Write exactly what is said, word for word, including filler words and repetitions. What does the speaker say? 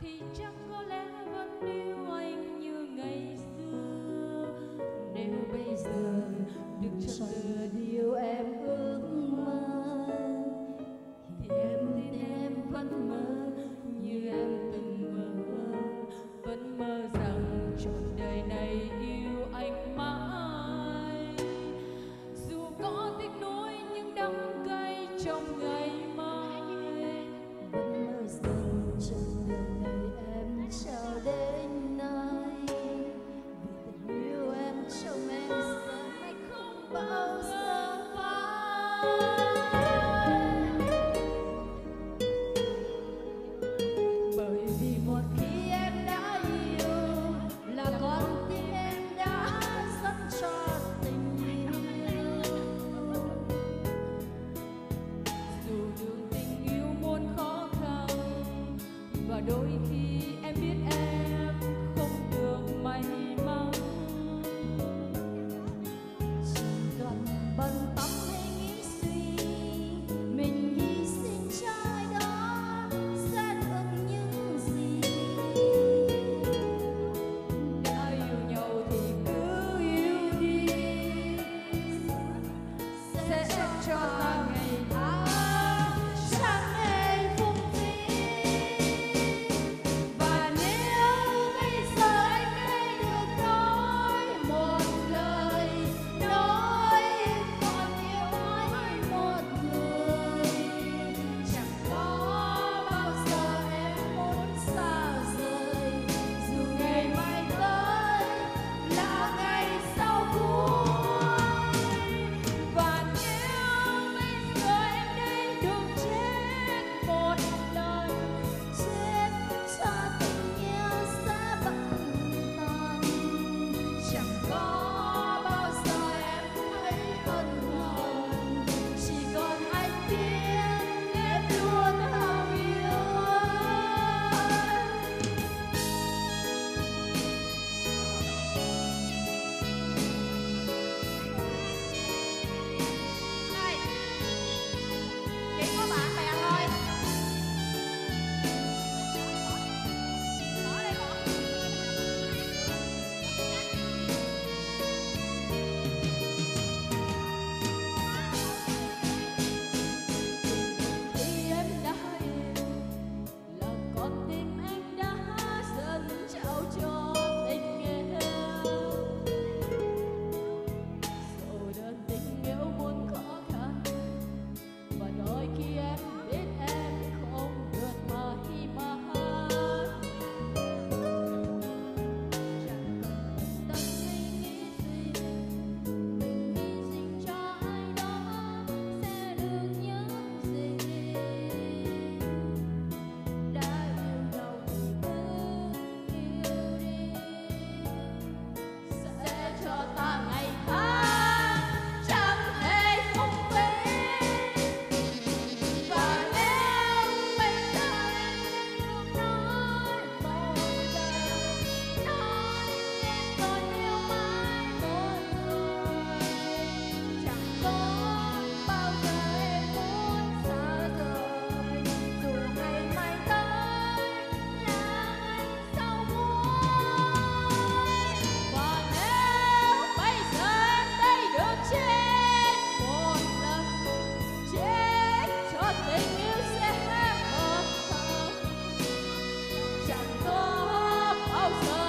thì chắc có lẽ vẫn yêu anh như ngày xưa. Nếu bây giờ được chọn lựa điều em ước mơ, thì em tin em vẫn mơ như em từng mơ, vẫn mơ rằng trọn đời này yêu anh mãi. Dù có tiếc nuối những đắng cay trong ngày mai, vẫn mơ rằng trọn đời này em trao đến nay. Vì tình yêu em trong em giờ mãi không bao giờ phai. Bởi vì một khi em đã yêu là con tim em đã dâng cho tình yêu. Dù đường tình yêu muôn khó khăn, và đôi khi em biết em không được may mắn, chỉ cần bận tâm hay nghĩ suy, mình hy sinh cho ai đó sẽ được những gì. Đã yêu nhau thì cứ yêu đi, sẽ cho ta ngày tháng chẳng hề phung phí. Và nếu bây giờ anh đây được nói một lời, nói còn yêu ai một người, chẳng có bao giờ em muốn xa rời, dù ngày mai tới là ngày sau cuối. Và nếu bây giờ em đây được chết một lần, chết cho tình yêu sẽ bận tàn, chẳng có bao giờ em thấy ân hận, chỉ còn anh biết em luôn hằng yêu anh. Này, chỉ có bạn bè thôi. Mở đây con. Khi em đã yêu là con tim em đã dần trao cho tình yêu. Dẫu đơn tình yêu muôn khó khăn, và đôi khi em biết em không được mãi mãi. Chẳng cần tâm hay nghĩ gì, mình hy sinh cho ai đó sẽ được những gì. Đã yêu nhau thì cứ yêu đi, sẽ cho ta ngày tháng chẳng hề phung phí. Và nếu bây giờ em được nói một lời, nói em còn yêu mãi một người, chẳng có bao giờ em muốn xa rời, dù ngày mai tới là ngày sau cuối. Và nếu bây giờ em đây được chết một lần, chết cho tình yêu sẽ mất thật, chẳng có bao giờ